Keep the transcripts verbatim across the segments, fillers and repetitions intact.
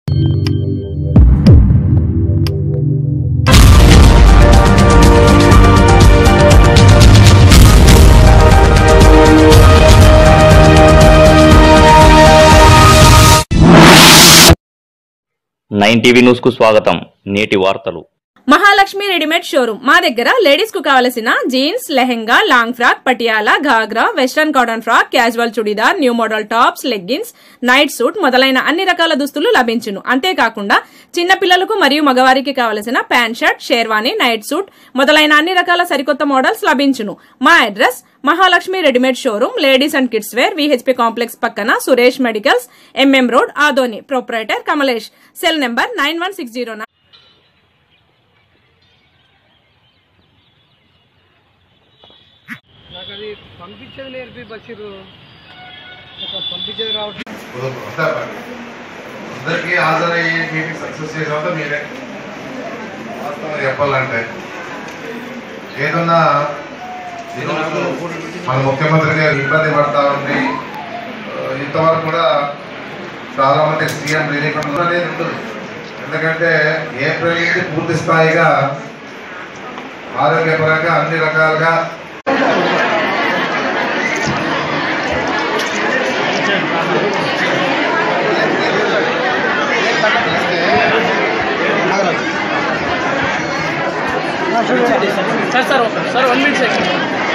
Nine TV news కు స్వాగతం. నేటి వార్తలు. Mahalakshmi readymade showroom. మా దగ్గర లేడీస్ కు కావలసిన jeans, lehenga, long frock, Patiala, ghagra, western cotton frock, casual churidar, new model tops, leggings, night suit మొదలైన అన్ని రకాల దుస్తులు లభించును. అంతేకాకుండా చిన్న పిల్లలకు మరియు మగవారికి కావలసిన pant shirt, sherwani, night suit మొదలైన అన్ని రకాల సరికొత్త మోడల్స్ లభించును. మా address Mahalakshmi readymade showroom, ladies and kids wear, VHP complex పక్కన, Suresh medicals, MM road, Adoni. Proprietor Kamlesh. Cell number nine one six zero nine. నాకు అది పంపించేది నేర్పి బస్సు పంపించేది రావట్లేదు. అందరికీ హాజరయ్యి మీటింగ్ సక్సెస్ చేసామంటే మీరే వాస్తవం చెప్పాలంటే ఏదన్నా మన ముఖ్యమంత్రి గారు ఇబ్బంది పడతా ఉండి ఇంతవరకు కూడా చాలా మంది సీఎం రిలీఫ్ అనేది ఉంటుంది. ఎందుకంటే ఏప్రిల్ నుంచి పూర్తి స్థాయిగా ఆరోగ్యపరంగా అన్ని రకాలుగా sir sir sir one minute sir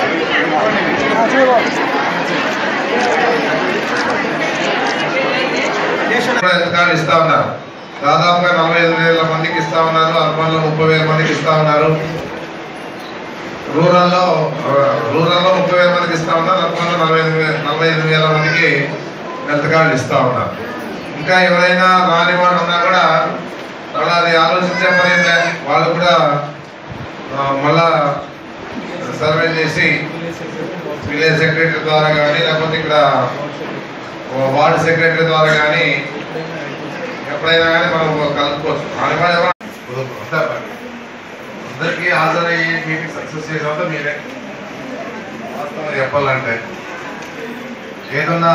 ఎంతకాలం ఇస్తా ఉన్నారు. దాదాపుగా నలభై ఐదు వేల మందికి ఇస్తా ఉన్నారు. అర్బన్లో ముప్పై వేల మందికి ఇస్తా ఉన్నారు. రూరల్లో రూరల్లో ముప్పై వేల మందికి ఇస్తా ఉన్నారు. అర్బన్లో నలభై ఐదు వేల నలభై ఐదు వేల మందికి హెల్త్ కార్డులు ఇస్తా ఉన్నారు. ఇంకా ఎవరైనా రాని వాడు ఉన్నా కూడా అలా అది ఆలోచించే పని వాళ్ళు కూడా మళ్ళా సర్వే చేసి విలేజ్ సెక్రటరీ ద్వారా కానీ లేకపోతే ఇక్కడ వార్డు సెక్రటరీ ద్వారా కానీ ఎప్పుడైనా కానీ మనం కలుపుకోవచ్చు. అందరికీ హాజరయ్యి మీటింగ్ సక్సెస్ చేసామంటే మీరే వాస్తవం చెప్పాలంటే ఏదన్నా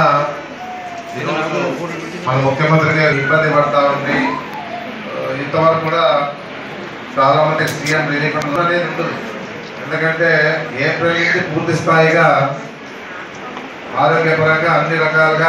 మన ముఖ్యమంత్రి గారు ఇబ్బంది పడతా ఉండి ఇంతవరకు కూడా చాలా మంది సీఎం రిలీఫ్ అనేది ఉంటుంది. ఎందుకంటే ఏప్రిల్ నుంచి పూర్తి స్థాయిగా ఆరోగ్యపరంగా అన్ని రకాలుగా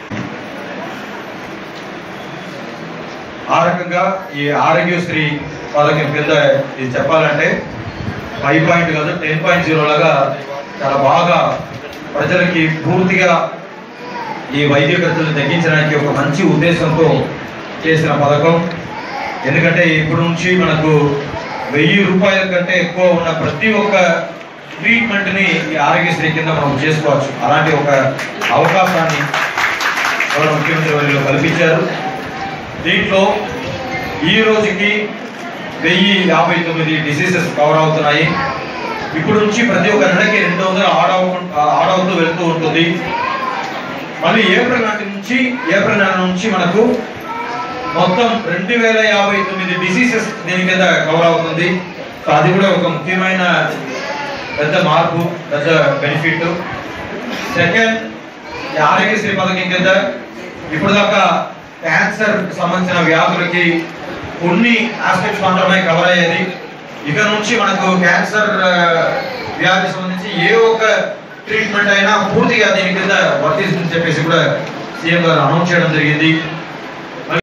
ఆ రకంగా ఈ ఆరోగ్యశ్రీ పథకం కింద ఇది చెప్పాలంటే ఫైవ్ పాయింట్ కాదు టెన్ పాయింట్ జీరో లాగా చాలా బాగా ప్రజలకి పూర్తిగా ఈ వైద్య ఖర్చులు తగ్గించడానికి ఒక మంచి ఉద్దేశంతో చేసిన పథకం. ఎందుకంటే ఇప్పటి నుంచి మనకు వెయ్యి రూపాయల కంటే ఎక్కువ ఉన్న ప్రతి ఒక్క ట్రీట్మెంట్ని ఈ ఆరోగ్యశ్రీ కింద మనం చేసుకోవచ్చు. అలాంటి ఒక అవకాశాన్ని గౌరవ ముఖ్యమంత్రి వారిలో కల్పించారు. దీంట్లో ఈ రోజుకి వెయ్యి యాభై తొమ్మిది డిసీజెస్ కవర్ అవుతున్నాయి. ఇప్పుడు నుంచి ప్రతి ఒక్క నెలకి రెండు వందలు ఆడవు ఆడవుతూ వెళ్తూ ఉంటుంది. మళ్ళీ ఏప్రిల్ నాటి నుంచి ఏప్రిల్ నెల నుంచి మనకు మొత్తం రెండు వేల యాభై తొమ్మిది డిసీజెస్ దీని కింద కవర్ అవుతుంది. సో అది కూడా ఒక ముఖ్యమైన పెద్ద మార్పు, పెద్ద బెనిఫిట్. సెకండ్, ఈ ఆరోగ్యశ్రీ పథకం కింద ఇప్పుడు దాకా క్యాన్సర్ సంబంధించిన వ్యాధులకి కొన్ని ఆస్పెక్ట్స్ మాత్రమే కవర్ అయ్యేది. ఇక నుంచి మనకు క్యాన్సర్ వ్యాధి సంబంధించి ఏ ఒక్క ట్రీట్మెంట్ అయినా పూర్తిగా దీని కింద వర్తిస్తుందని చెప్పేసి కూడా సీఎం గారు అనౌన్స్ చేయడం జరిగింది.